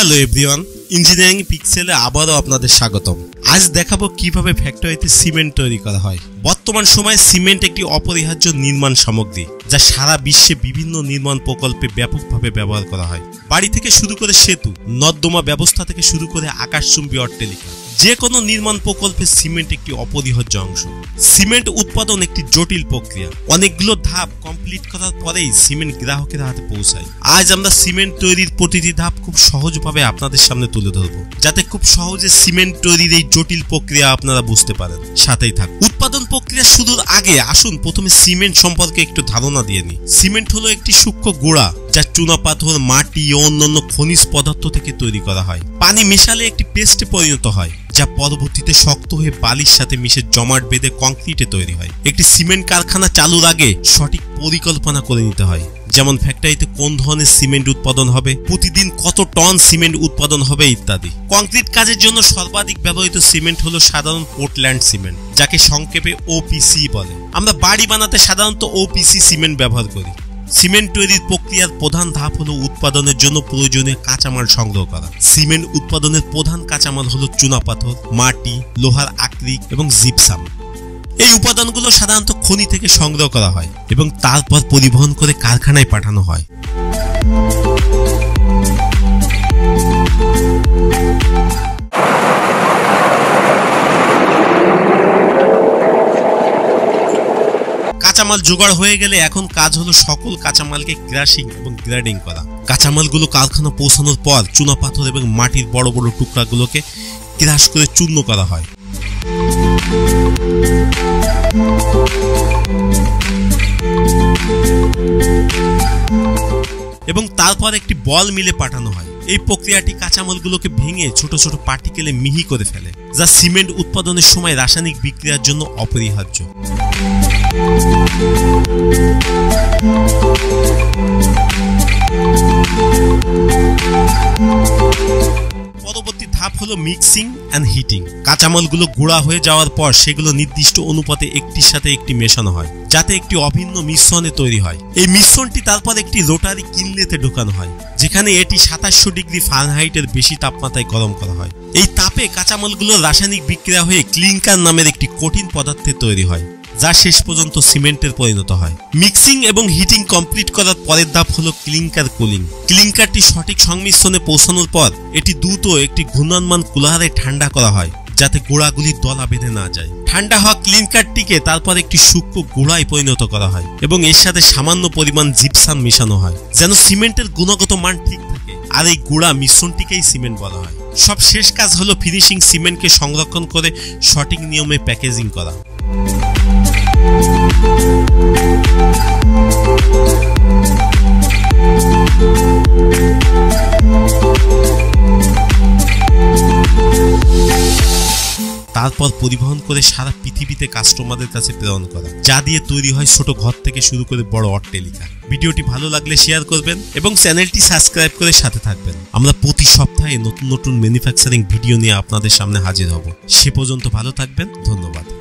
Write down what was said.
Hello everyone, engineering পিক্সেলে আবারও আপনাদের স্বাগতম। আজ দেখাবো কিভাবে ফ্যাক্টরিতে সিমেন্ট তৈরি করা হয়। বর্তমান সময়ে সিমেন্ট একটি অপরিহার্য নির্মাণ সামগ্রী, যা সারা বিশ্বে বিভিন্ন নির্মাণ প্রকল্পে ব্যাপকভাবে ব্যবহার করা হয়। বাড়ি থেকে শুরু করে সেতু, নর্দমা ব্যবস্থা থেকে শুরু করে আকাশচুম্বী অট্টালিকা, যে কোনো নির্মাণ প্রকল্পে সিমেন্ট একটি অপরিহার্য অংশ। সিমেন্ট উৎপাদন একটি জটিল প্রক্রিয়া। অনেকগুলো ধাপ কমপ্লিট করার পরেই সিমেন্ট গ্রাহকের হাতে পৌঁছায়। আজ আমরা সিমেন্ট তৈরির প্রতিটি ধাপ খুব সহজভাবে আপনাদের সামনে তুলে ধরবো, যাতে খুব সহজে সিমেন্ট তৈরির এই জটিল প্রক্রিয়া আপনারা বুঝতে পারেন। সাথেই থাকুন। উৎপাদন প্রক্রিয়া শুরুর আগে আসুন প্রথমে সিমেন্ট সম্পর্কে একটু ধারণা দিয়ে নিই। সিমেন্ট হলো একটি সূক্ষ্ম গুঁড়া, যা চুনাপাথর, মাটি ও অন্যান্য খনিজ পদার্থ থেকে তৈরি করা হয়। পানি মেশালে একটি পেস্টে পরিণত হয়, যা পরবর্তীতে শক্ত হয়ে বালির সাথে মিশে জমাট বেঁধে কংক্রিটে তৈরি হয়। একটি সিমেন্ট কারখানা চালুর আগে সঠিক পরিকল্পনা করে নিতে হয়, যেমন ফ্যাক্টরিতে কোন ধরনের সিমেন্ট উৎপাদন হবে, প্রতিদিন কত টন সিমেন্ট উৎপাদন হবে ইত্যাদি। কংক্রিট কাজের জন্য সর্বাধিক ব্যবহৃত সিমেন্ট হলো সাধারণ পোর্টল্যান্ড সিমেন্ট, যাকে সংক্ষেপে ওপিসি বলে। আমরা বাড়ি বানাতে সাধারণত ওপিসি সিমেন্ট ব্যবহার করি। সিমেন্ট তৈরির প্রক্রিয়ার প্রধান ধাপ হলো উৎপাদনের জন্য প্রয়োজনীয় কাঁচামাল সংগ্রহ করা। সিমেন্ট উৎপাদনের প্রধান কাঁচামাল হলো চুনাপাথর, মাটি, লোহার আকরিক এবং জিপসাম। এই উপাদানগুলো সাধারণত খনি থেকে সংগ্রহ করা হয় এবং তারপর পরিবহন করে কারখানায় পাঠানো হয়। কাঁচামাল জোগাড় হয়ে গেলে এখন কাজ হলো সকল কাঁচামালকে ক্রাশিং এবং গ্রেডিং করা। কাঁচামালগুলো কারখানা পৌঁছানোর পর চুনাপাথর এবং মাটির বড় বড় টুকরাগুলোকে ক্রাশ করে চূর্ণ করা হয়। এবং তারপর একটি বল মিলে পাঠানো হয়। এই প্রক্রিয়াটি কাঁচামালগুলোকে ভেঙে ছোট ছোট পার্টিকেলে মিহি করে ফেলে, যা সিমেন্ট উৎপাদনের সময় রাসায়নিক বিক্রিয়ার জন্য অপরিহার্য। পরবর্তী ধাপ হলো মিক্সিং এন্ড হিটিং। কাঁচামালগুলো গুঁড়া হয়ে যাওয়ার পর সেগুলো নির্দিষ্ট অনুপাতে একটির সাথে একটি মেশানো হয়, যাতে একটি অভিন্ন মিশ্রণে তৈরি হয়। এই মিশ্রণটি তারপর একটি রোটারি কিনলেতে ঢোকানো হয়, যেখানে এটি 2700 ডিগ্রি ফারেনহাইটের বেশি তাপমাত্রায় গরম করা হয়। এই তাপে কাঁচামালগুলো রাসায়নিক বিক্রিয়া হয়ে ক্লিংকার নামের একটি কঠিন পদার্থে তৈরি হয়, যা শেষ পর্যন্ত সিমেন্টের পরিণত হয়। মিক্সিং এবং হিটিং কমপ্লিট করার পরের ধাপ হলো ক্লিংকার কুলিং। ক্লিংকারটি সঠিক সংমিশ্রণে পৌঁছানোর পর এটি দ্রুত একটি ঘূর্ণায়মান কুলারে ঠান্ডা করা হয়, যাতে গোড়াগুলি দলা বেঁধে না যায়। ঠান্ডা হওয়া ক্লিংকারটিকে তারপর একটি সূক্ষ্ম গুঁড়ায় পরিণত করা হয় এবং এর সাথে সামান্য পরিমাণ জিপসাম মেশানো হয়, যেন সিমেন্টের গুণগত মান ঠিক থাকে। আর এই গুঁড়া মিশ্রণটিকেই সিমেন্ট বলা হয়। সব শেষ কাজ হলো ফিনিশিং সিমেন্টকে সংরক্ষণ করে সঠিক নিয়মে প্যাকেজিং করা। তারপর পরিবহন করে সারা পৃথিবীতে কাস্টমারদের কাছে প্রেরণ করা, যা দিয়ে তৈরি হয় ছোট ঘর থেকে শুরু করে বড় অট্টালিকা। ভিডিওটি ভালো লাগলে শেয়ার করবেন এবং চ্যানেলটি সাবস্ক্রাইব করে সাথে থাকবেন। আমরা প্রতি সপ্তাহে নতুন নতুন ম্যানুফ্যাকচারিং ভিডিও নিয়ে আপনাদের সামনে হাজির হব। সে পর্যন্ত ভালো থাকবেন। ধন্যবাদ।